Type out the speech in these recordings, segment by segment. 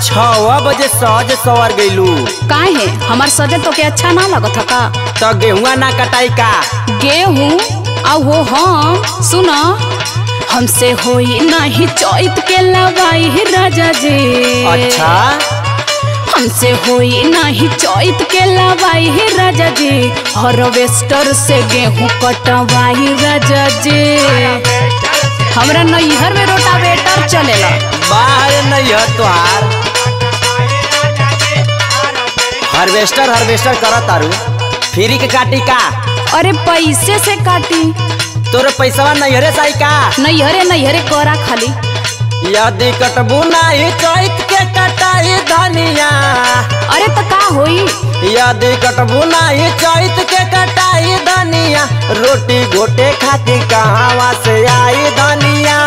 6 बजे सहज सवर गईलू। काहे है हमार सजे तो के अच्छा ना लगत का? तो गेहुआ ना कटाई का? गेहूं आ वो हम सुना हमसे होई नहीं चैत के लवाई राजा जी। अच्छा हमसे होई नहीं चैत के लवाई राजा जी। हार्वेस्टर से गेहूं कटवाई राजा जी। हमरा नैहर में रोटावेटर चलेला। बाहर नैहर तोहार हार्वेस्टर करत तारू फ्री के काटी का? अरे पैसे से काटी। तोरे पैसा नैहरे से आई का? नैहरे करा खाली। यदि कटबू नहीं चैत के कटाई धनिया। अरे तो का होई? यदि कटबू नहीं चैत के कटाई धनिया। रोटी घोटे खाती कहवा से आई धनिया।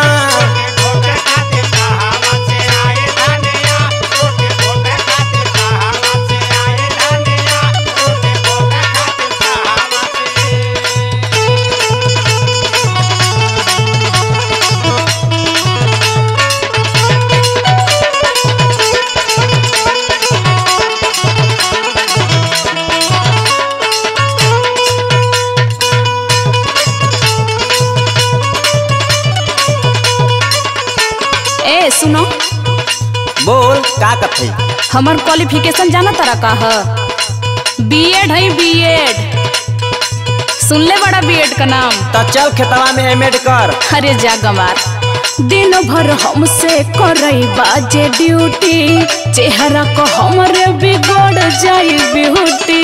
सुनो बोल का कथई? हमार क्वालिफिकेशन जाना तारा का है? बीएड है बीएड। सुन ले बड़ा बीएड का नाम। तो चल खेतवा में एमएड कर। अरे जा गंवार दिन भर हमसे करई बाजे ड्यूटी। चेहरा को हमरे बिगड़ जाई ब्यूटी।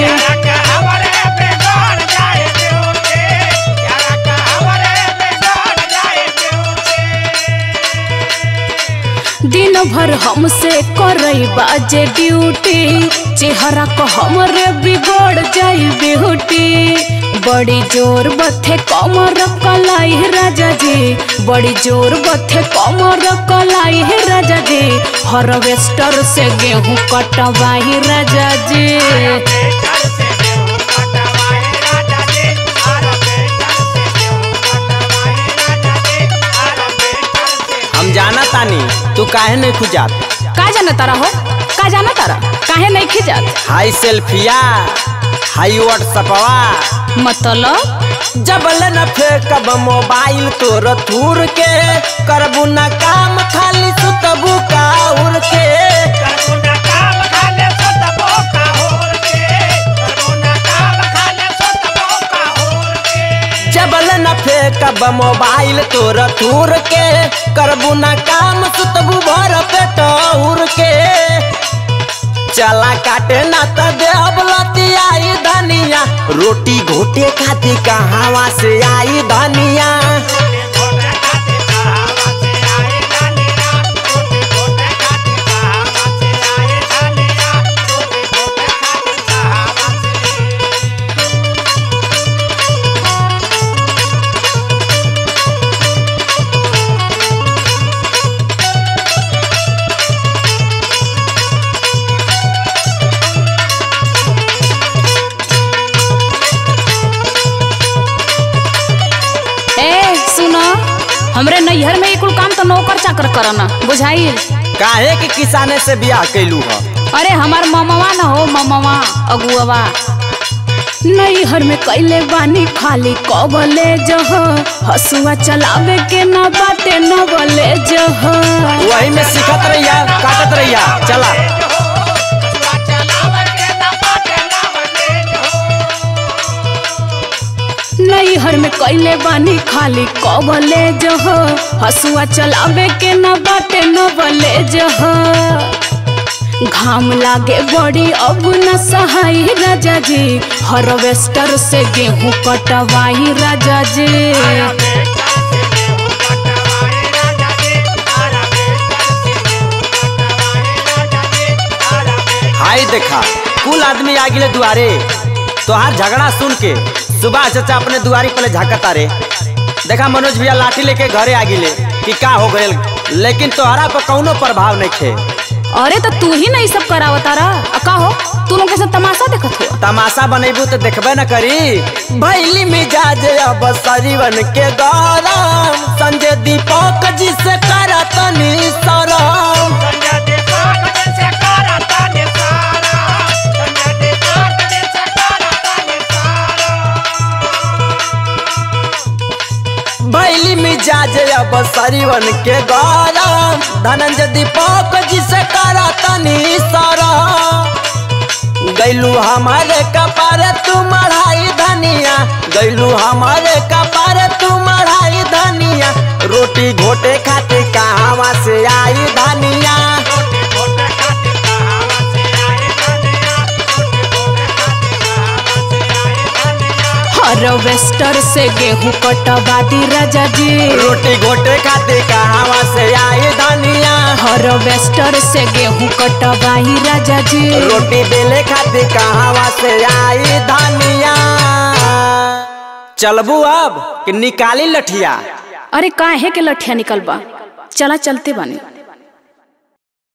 दिन भर हमसे करई बाजे ड्यूटी। चेहरा को हमरे बिगड़ जाई ब्यूटी। बड़ी जोर बथे कमर कलाई राजा जी। बड़ी जोर बथे कमर कलाई राजा जी। हार्वेस्टर से गेहूं कटवाई राजा जी। हम जाना तानी तू काहे नहीं खुजात? का जाना तारा हो? का जाना तारा काहे नहीं खिजात? हाई सेल्फिया हाई व्हाट्सअपवा मतलब जबल न फेंकब मोबाइल तोर थूर के। करबू न काम खाली सुतबू का उड़ के। जबल न फेंकब मोबाइल तोर थूर के। करबू न काम सुतबू भर पेट उड़ के। चला काटे ना तो देहब लतियाई धनिया। रोटी घोटे खाती कहवा से आई धनिया। हमरे नैहर में कुल काम तो नौकर चाकर करना बुझाइल। काहे कि किसाने से बियाह कैलू हो? अरे हमार ममवा न हो ममवा अगुआ। नैहर में कैले बानी खाली कबले जह। हसुआ चलावे के न बाटे न बले जह। वही में सिखत रहिया काटत रहिया चला। नैहर में कैले बानी खाली कबले जह। हसुआ चलावे के न बाटे न बले जह। घाम लागे बड़ी अब न सहाई राजा जी। हार्वेस्टर से गेहूं कटवाई राजा जी। हाय देखा कुल आदमी आ गिले दुआरे। तोहार झगड़ा सुन के सुबह चाचा अपने दुआरी पहले झाकता रे। देखा मनोज भैया लाठी लेके घरे आ गिले कि का हो गए। लेकिन तोहरा पर कौनो प्रभाव नहीं थे। अरे तो तू ही नहीं सब करावता रहा का हो? तू लोग कैसे तमाशा देखत हो? तमाशा बनेबू तो देखबे न करी। भैली मिजाज अब सरीवन के गरम। संजय दीपक जी से करा तनी शरम। भैली मिजाज अब सरीवन के गरम धनंजय दीपक जी से करा तनी सारा गैलू हमारे कपारे तू मढ़ाई धनिया गैलू हमारे कपारे तू मढ़ाई धनिया रोटी घोटे खाते कहाँ से आई धनिया हार्वेस्टर से गेहूं कटवा दी राजा जी रोटी घोटे खाते कहाँ से आई धनिया हार्वेस्टर से गेहूं कटवाई राजा जी रोटी बेले खाते कहाँ से आई धनिया चलबू अब कि निकाली लठिया अरे काहे के लठिया निकलबा चला चलते बानी।